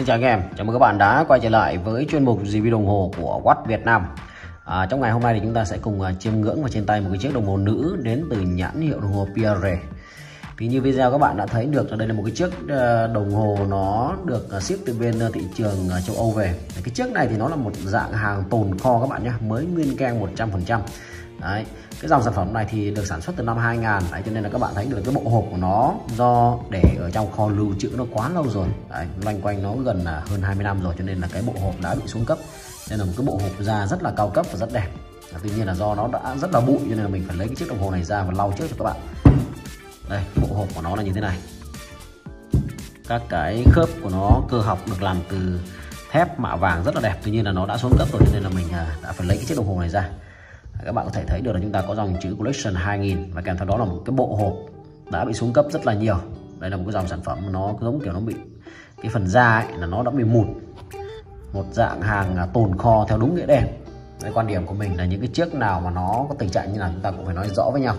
chào anh em, chào mừng các bạn đã quay trở lại với chuyên mục review đồng hồ của Watt Việt Nam. Trong ngày hôm nay thì chúng ta sẽ cùng chiêm ngưỡng vào trên tay một cái chiếc đồng hồ nữ đến từ nhãn hiệu đồng hồ Pierre. Thì như video các bạn đã thấy được là đây là một cái chiếc đồng hồ nó được ship từ bên thị trường châu Âu về. Cái chiếc này thì nó là một dạng hàng tồn kho các bạn nhé, mới nguyên keng 100%. Đấy, cái dòng sản phẩm này thì được sản xuất từ năm 2000. Đấy, cho nên là các bạn thấy được cái bộ hộp của nó do để ở trong kho lưu trữ nó quá lâu rồi. Đấy, loanh quanh nó gần hơn 20 năm rồi, cho nên là cái bộ hộp đã bị xuống cấp. Nên là một cái bộ hộp da rất là cao cấp và rất đẹp. Tuy nhiên là do nó đã rất là bụi cho nên là mình phải lấy cái chiếc đồng hồ này ra và lau trước cho các bạn. Đây, cái bộ hộp của nó là như thế này. Các cái khớp của nó cơ học được làm từ thép mạ vàng rất là đẹp. Tuy nhiên là nó đã xuống cấp rồi cho nên là mình đã phải lấy cái chiếc đồng hồ này ra. Các bạn có thể thấy được là chúng ta có dòng chữ Collection 2000 và kèm theo đó là một cái bộ hộp đã bị xuống cấp rất là nhiều. Đây là một cái dòng sản phẩm nó giống kiểu nó bị cái phần da ấy, là nó đã bị mụn, một dạng hàng tồn kho theo đúng nghĩa đen. Cái quan điểm của mình là những cái chiếc nào mà nó có tình trạng như nào chúng ta cũng phải nói rõ với nhau.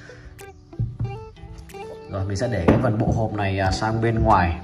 Rồi mình sẽ để cái phần bộ hộp này sang bên ngoài.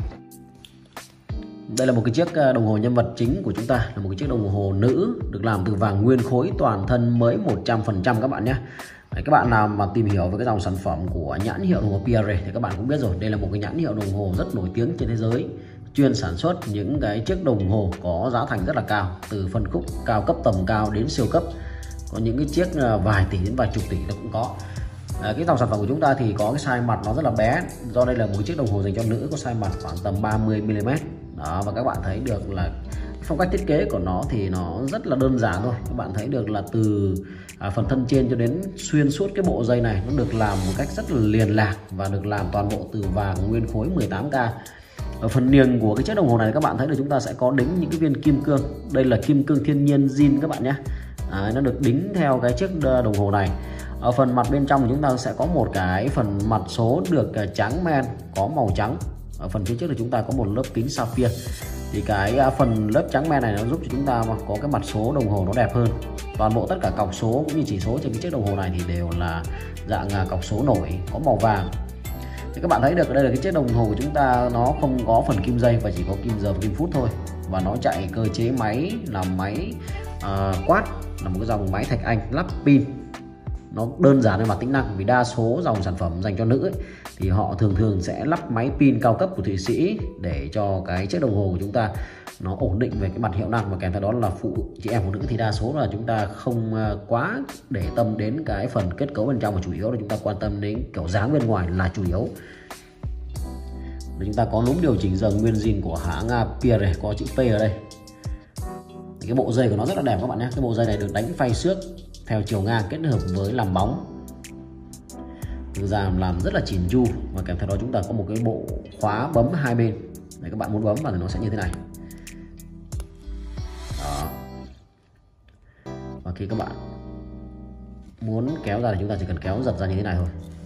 Đây là một cái chiếc đồng hồ nhân vật chính của chúng ta, là một cái chiếc đồng hồ nữ được làm từ vàng nguyên khối toàn thân mới 100% các bạn nhé. Đấy, các bạn nào mà tìm hiểu về cái dòng sản phẩm của nhãn hiệu đồng hồ Pierre thì các bạn cũng biết rồi, đây là một cái nhãn hiệu đồng hồ rất nổi tiếng trên thế giới, chuyên sản xuất những cái chiếc đồng hồ có giá thành rất là cao, từ phân khúc cao cấp tầm cao đến siêu cấp, có những cái chiếc vài tỷ đến vài chục tỷ nó cũng có. Cái dòng sản phẩm của chúng ta thì có cái size mặt nó rất là bé, do đây là một chiếc đồng hồ dành cho nữ, có size mặt khoảng tầm 30mm. Đó, và các bạn thấy được là phong cách thiết kế của nó thì nó rất là đơn giản thôi. Các bạn thấy được là từ phần thân trên cho đến xuyên suốt cái bộ dây này nó được làm một cách rất là liền lạc và được làm toàn bộ từ vàng nguyên khối 18K. Ở phần niềng của cái chiếc đồng hồ này các bạn thấy là chúng ta sẽ có đính những cái viên kim cương. Đây là kim cương thiên nhiên zin các bạn nhé. Nó được đính theo cái chiếc đồng hồ này. Ở phần mặt bên trong của chúng ta sẽ có một cái phần mặt số được trắng men, có màu trắng. Ở phần phía trước thì chúng ta có một lớp kính sapphire. Thì cái phần lớp trắng men này nó giúp cho chúng ta mà có cái mặt số đồng hồ nó đẹp hơn. Toàn bộ tất cả cọc số cũng như chỉ số trên cái chiếc đồng hồ này thì đều là dạng cọc số nổi, có màu vàng. Thì các bạn thấy được ở đây là cái chiếc đồng hồ của chúng ta nó không có phần kim dây và chỉ có kim giờ và kim phút thôi. Và nó chạy cơ chế máy là máy quát, là một cái dòng máy thạch anh lắp pin. Nó đơn giản về mặt tính năng, vì đa số dòng sản phẩm dành cho nữ ấy, thì họ thường sẽ lắp máy pin cao cấp của Thụy Sĩ để cho cái chiếc đồng hồ của chúng ta nó ổn định về cái mặt hiệu năng. Và kèm theo đó là chị em phụ nữ thì đa số là chúng ta không quá để tâm đến cái phần kết cấu bên trong, và chủ yếu là chúng ta quan tâm đến kiểu dáng bên ngoài là chủ yếu. Và chúng ta có núm điều chỉnh giờ nguyên zin của hãng Pierre, có chữ P ở đây. Cái bộ dây của nó rất là đẹp các bạn nhé. Cái bộ dây này được đánh phay xước theo chiều ngang kết hợp với làm bóng, từ ra làm rất là chỉn chu. Và kèm theo đó chúng ta có một cái bộ khóa bấm hai bên. Đấy, các bạn muốn bấm vào thì nó sẽ như thế này. Đó. Và khi các bạn muốn kéo ra thì chúng ta chỉ cần kéo giật ra như thế này thôi.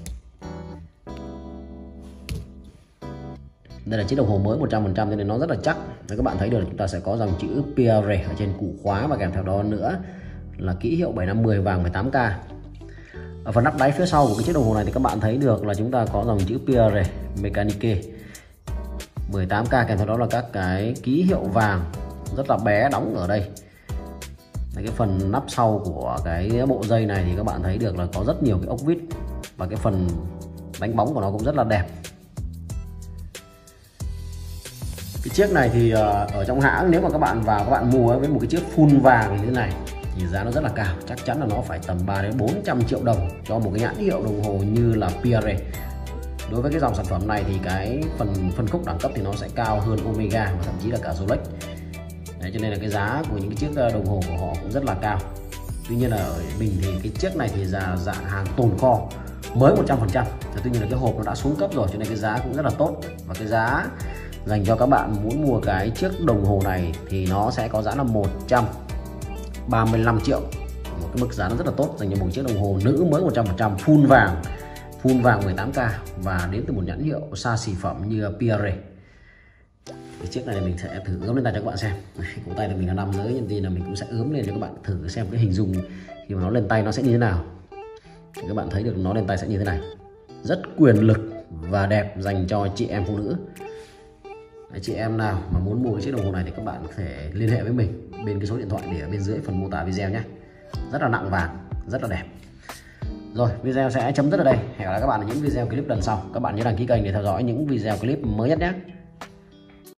Đây là chiếc đồng hồ mới 100% nên nó rất là chắc. Đấy, các bạn thấy được là chúng ta sẽ có dòng chữ Pierre ở trên củ khóa, và kèm theo đó nữa là kỷ hiệu 750 vàng 18K. Ở phần nắp đáy phía sau của cái chiếc đồng hồ này thì các bạn thấy được là chúng ta có dòng chữ Pierre Mechanique 18K, kèm theo đó là các cái ký hiệu vàng rất là bé đóng ở đây. Cái phần nắp sau của cái bộ dây này thì các bạn thấy được là có rất nhiều cái ốc vít, và cái phần đánh bóng của nó cũng rất là đẹp. Cái chiếc này thì ở trong hãng nếu mà các bạn vào các bạn mua với một cái chiếc full vàng như thế này thì giá nó rất là cao, chắc chắn là nó phải tầm 3 đến 400 triệu đồng cho một cái nhãn hiệu đồng hồ như là Pierre. Đối với cái dòng sản phẩm này thì cái phần phân khúc đẳng cấp thì nó sẽ cao hơn Omega và thậm chí là cả Rolex. Đấy, cho nên là cái giá của những cái chiếc đồng hồ của họ cũng rất là cao. Tuy nhiên là ở mình thì cái chiếc này thì dạng hàng tồn kho mới 100%. Tuy nhiên là cái hộp nó đã xuống cấp rồi cho nên cái giá cũng rất là tốt. Và cái giá dành cho các bạn muốn mua cái chiếc đồng hồ này thì nó sẽ có giá là 135 triệu. Một cái mức giá nó rất là tốt dành cho một chiếc đồng hồ nữ mới 100% full vàng 18K và đến từ một nhãn hiệu xa xỉ phẩm như Pierre. Cái chiếc này mình sẽ thử ướm lên tay cho các bạn xem. Cổ tay của mình là nam giới nên thì là mình cũng sẽ ướm lên cho các bạn thử xem cái hình dung khi mà nó lên tay nó sẽ như thế nào. Thì các bạn thấy được nó lên tay sẽ như thế này, rất quyền lực và đẹp dành cho chị em phụ nữ. Chị em nào mà muốn mua cái chiếc đồng hồ này thì các bạn có thể liên hệ với mình bên cái số điện thoại để ở bên dưới phần mô tả video nhé. Rất là nặng vàng, rất là đẹp. Rồi, video sẽ chấm dứt ở đây. Hẹn gặp lại các bạn ở những video clip lần sau. Các bạn nhớ đăng ký kênh để theo dõi những video clip mới nhất nhé.